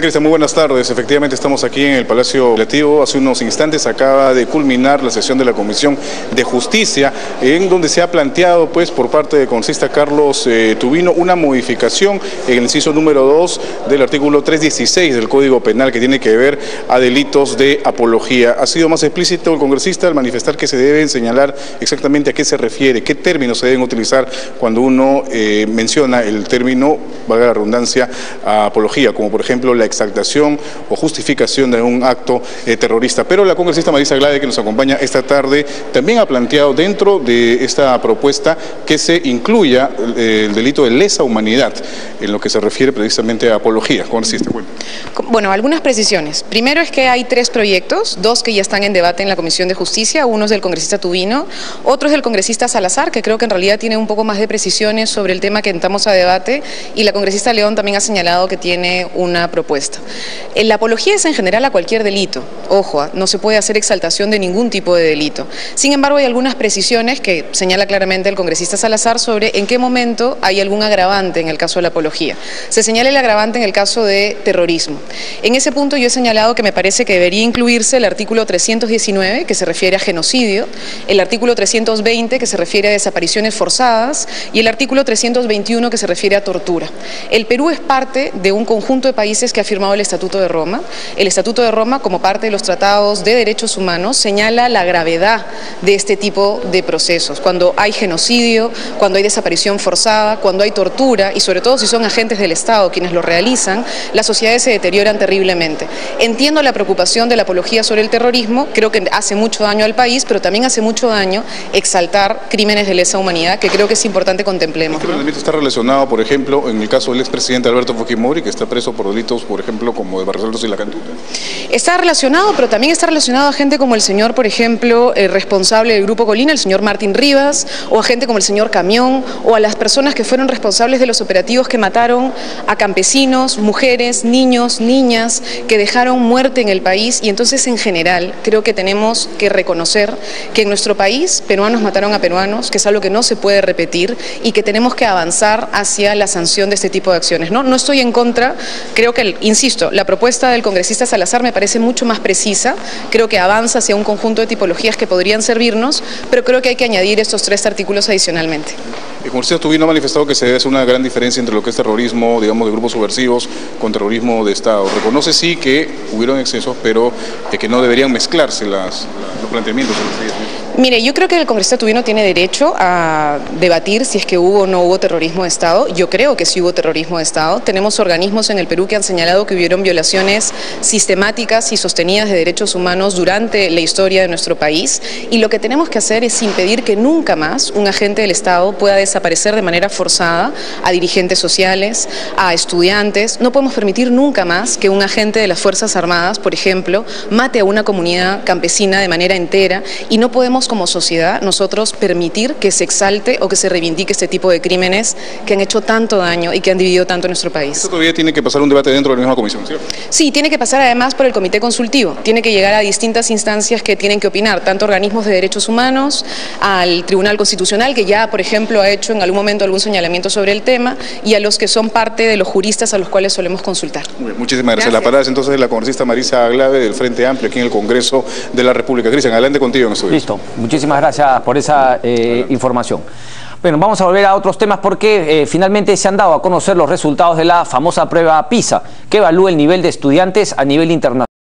Cristian, muy buenas tardes. Efectivamente estamos aquí en el Palacio Legislativo. Hace unos instantes acaba de culminar la sesión de la Comisión de Justicia, en donde se ha planteado por parte del congresista Carlos Tubino una modificación en el inciso número 2 del artículo 316 del Código Penal, que tiene que ver a delitos de apología. Ha sido más explícito el congresista al manifestar que se deben señalar exactamente a qué se refiere, qué términos se deben utilizar cuando uno menciona el término, valga la redundancia, apología, como por ejemplo la exaltación o justificación de un acto terrorista. Pero la congresista Marisa Glave, que nos acompaña esta tarde, también ha planteado dentro de esta propuesta que se incluya el delito de lesa humanidad en lo que se refiere precisamente a apología. Congresista, bueno, algunas precisiones. Primero es que hay 3 proyectos, 2 que ya están en debate en la Comisión de Justicia, uno es del congresista Tubino, otro es del congresista Salazar, que creo que en realidad tiene un poco más de precisiones sobre el tema que entramos a debate, y la congresista León también ha señalado que tiene una propuesta. La apología es en general a cualquier delito, ojo, no se puede hacer exaltación de ningún tipo de delito. Sin embargo, hay algunas precisiones que señala claramente el congresista Salazar sobre en qué momento hay algún agravante en el caso de la apología. Se señala el agravante en el caso de terrorismo. En ese punto yo he señalado que me parece que debería incluirse el artículo 319, que se refiere a genocidio, el artículo 320, que se refiere a desapariciones forzadas, y el artículo 321, que se refiere a tortura. El Perú es parte de un conjunto de países que ha firmado el Estatuto de Roma. El Estatuto de Roma, como parte de los tratados de derechos humanos, señala la gravedad de este tipo de procesos. Cuando hay genocidio, cuando hay desaparición forzada, cuando hay tortura, y sobre todo si son agentes del Estado quienes lo realizan, las sociedades se deterioran terriblemente. Entiendo la preocupación de la apología sobre el terrorismo, creo que hace mucho daño al país, pero también hace mucho daño exaltar crímenes de lesa humanidad, que creo que es importante contemplemos. Este planteamiento está relacionado, por ejemplo, en el caso del expresidente Alberto Fujimori, que está preso por delitos, por ejemplo, como de Barcelos y la Cantuta. Está relacionado, pero también está relacionado a gente como el señor, por ejemplo, el responsable del Grupo Colina, el señor Martín Rivas, o a gente como el señor Camión, o a las personas que fueron responsables de los operativos que mataron a campesinos, mujeres, niños, niñas, que dejaron muerte en el país. Y entonces, en general, creo que tenemos que reconocer que en nuestro país peruanos mataron a peruanos, que es algo que no se puede repetir y que tenemos que avanzar hacia la sanción de este tipo de acciones. No estoy en contra, creo que, insisto, la propuesta del congresista Salazar me parece mucho más precisa, creo que avanza hacia un conjunto de tipologías que podrían servirnos, pero creo que hay que añadir estos 3 artículos adicionalmente. El congresista Tubino ha manifestado que se debe hacer una gran diferencia entre lo que es terrorismo, digamos, de grupos subversivos con terrorismo de Estado. Reconoce sí que hubieron excesos, pero que no deberían mezclarse los planteamientos. Mire, yo creo que el congresista Tubino tiene derecho a debatir si es que hubo o no hubo terrorismo de Estado. Yo creo que sí hubo terrorismo de Estado. Tenemos organismos en el Perú que han señalado que hubieron violaciones sistemáticas y sostenidas de derechos humanos durante la historia de nuestro país, y lo que tenemos que hacer es impedir que nunca más un agente del Estado pueda desaparecer de manera forzada a dirigentes sociales, a estudiantes. No podemos permitir nunca más que un agente de las Fuerzas Armadas, por ejemplo, mate a una comunidad campesina de manera entera, y no podemos como sociedad nosotros permitir que se exalte o que se reivindique este tipo de crímenes que han hecho tanto daño y que han dividido tanto a nuestro país. Esto todavía tiene que pasar un debate dentro de la misma comisión, ¿cierto? Sí, tiene que pasar además por el comité consultivo, tiene que llegar a distintas instancias que tienen que opinar, tanto organismos de derechos humanos, al Tribunal Constitucional, que ya, por ejemplo, ha hecho en algún momento algún señalamiento sobre el tema, y a los que son parte de los juristas a los cuales solemos consultar. Muy bien, muchísimas gracias. La palabra es entonces de la congresista Marisa Glave del Frente Amplio aquí en el Congreso de la República. Cristian, adelante contigo en estudio. Listo. Muchísimas gracias por esa información. Bueno, vamos a volver a otros temas porque finalmente se han dado a conocer los resultados de la famosa prueba PISA, que evalúa el nivel de estudiantes a nivel internacional.